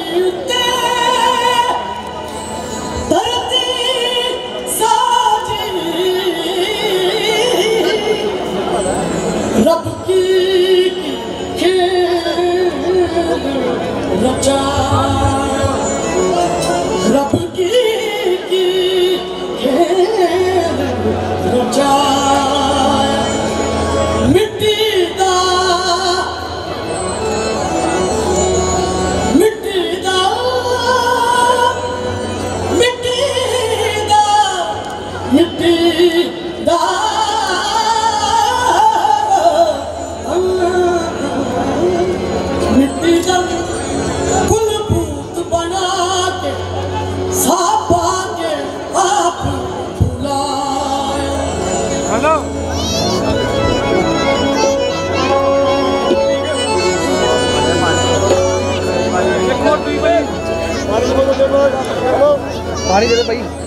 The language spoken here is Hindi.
रब की खेल रचा, रब की खेल रचा, मिट्टी दा मिट्टी दा मिट्टी दा मिट्टी दा कुल भूत बना के सापा के आप बुलाए। हेलो पानी दे दो भाई।